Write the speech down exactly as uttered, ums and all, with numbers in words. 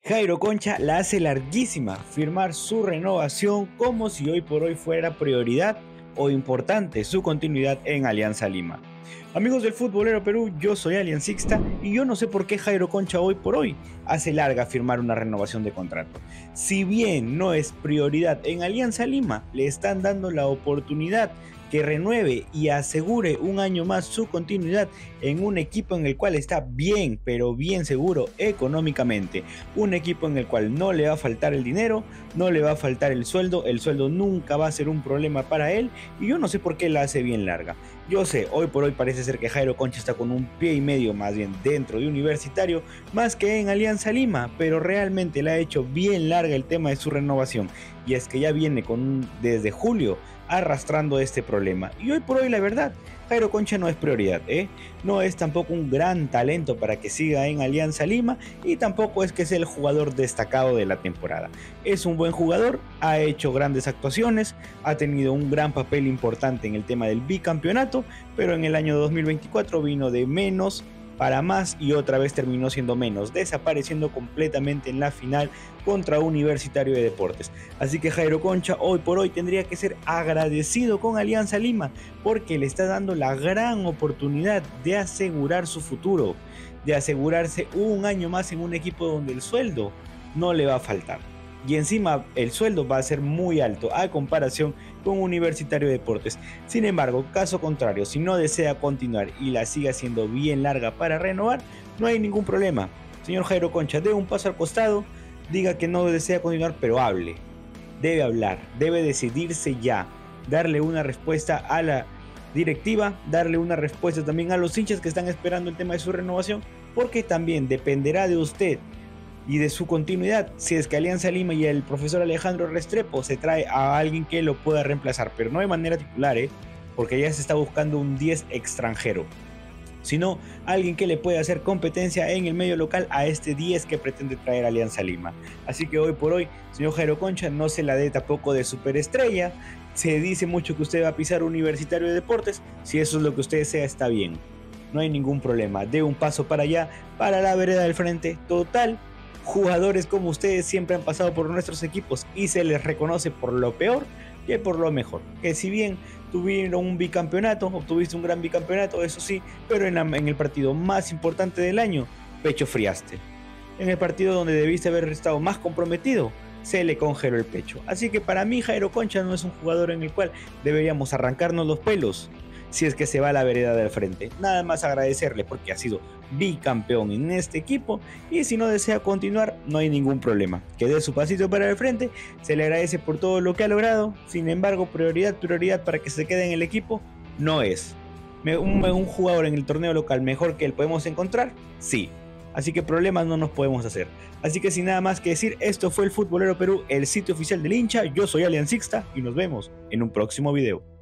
Jairo Concha la hace larguísima firmar su renovación como si hoy por hoy fuera prioridad o importante su continuidad en Alianza Lima. Amigos del Futbolero Perú, yo soy Alian Sixta y yo no sé por qué Jairo Concha hoy por hoy hace larga firmar una renovación de contrato. Si bien no es prioridad en Alianza Lima, le están dando la oportunidad que renueve y asegure un año más su continuidad en un equipo en el cual está bien, pero bien seguro económicamente. Un equipo en el cual no le va a faltar el dinero, no le va a faltar el sueldo, el sueldo nunca va a ser un problema para él y yo no sé por qué la hace bien larga. Yo sé, hoy por hoy parece ser que Jairo Concha está con un pie y medio más bien dentro de Universitario, más que en Alianza Lima, pero realmente le ha hecho bien larga el tema de su renovación. Y es que ya viene con desde julio arrastrando este problema. Y hoy por hoy la verdad, Jairo Concha no es prioridad, ¿eh? No es tampoco un gran talento para que siga en Alianza Lima y tampoco es que sea el jugador destacado de la temporada. Es un buen jugador, ha hecho grandes actuaciones, ha tenido un gran papel importante en el tema del bicampeonato, pero en el año dos mil veinticuatro vino de menos para más y otra vez terminó siendo menos, desapareciendo completamente en la final contra Universitario de Deportes. Así que Jairo Concha hoy por hoy tendría que ser agradecido con Alianza Lima porque le está dando la gran oportunidad de asegurar su futuro, de asegurarse un año más en un equipo donde el sueldo no le va a faltar. Y encima el sueldo va a ser muy alto a comparación con Universitario de Deportes. Sin embargo, caso contrario, si no desea continuar y la siga siendo bien larga para renovar, no hay ningún problema. Señor Jairo Concha, dé un paso al costado, diga que no desea continuar, pero hable. Debe hablar, debe decidirse ya, darle una respuesta a la directiva, darle una respuesta también a los hinchas que están esperando el tema de su renovación, porque también dependerá de usted y de su continuidad si es que Alianza Lima y el profesor Alejandro Restrepo se trae a alguien que lo pueda reemplazar, pero no de manera titular, ¿eh? Porque ya se está buscando un diez extranjero, sino alguien que le pueda hacer competencia en el medio local a este diez que pretende traer Alianza Lima. Así que hoy por hoy, señor Jairo Concha, no se la dé tampoco de superestrella. Se dice mucho que usted va a pisar Universitario de Deportes, si eso es lo que usted desea, está bien, no hay ningún problema, dé un paso para allá, para la vereda del frente, total. Jugadores como ustedes siempre han pasado por nuestros equipos y se les reconoce por lo peor que por lo mejor. Que si bien tuvieron un bicampeonato, obtuviste un gran bicampeonato, eso sí, pero en, la, en el partido más importante del año, pecho friaste. En el partido donde debiste haber estado más comprometido, se le congeló el pecho. Así que para mí Jairo Concha no es un jugador en el cual deberíamos arrancarnos los pelos si es que se va a la vereda del frente. Nada más agradecerle porque ha sido bicampeón en este equipo y si no desea continuar no hay ningún problema, que dé su pasito para el frente, se le agradece por todo lo que ha logrado. Sin embargo, prioridad, prioridad para que se quede en el equipo no es. Un, un jugador en el torneo local mejor que él podemos encontrar, sí, así que problemas no nos podemos hacer. Así que sin nada más que decir, esto fue el Futbolero Perú, el sitio oficial del hincha. Yo soy Alian Sixta y nos vemos en un próximo video.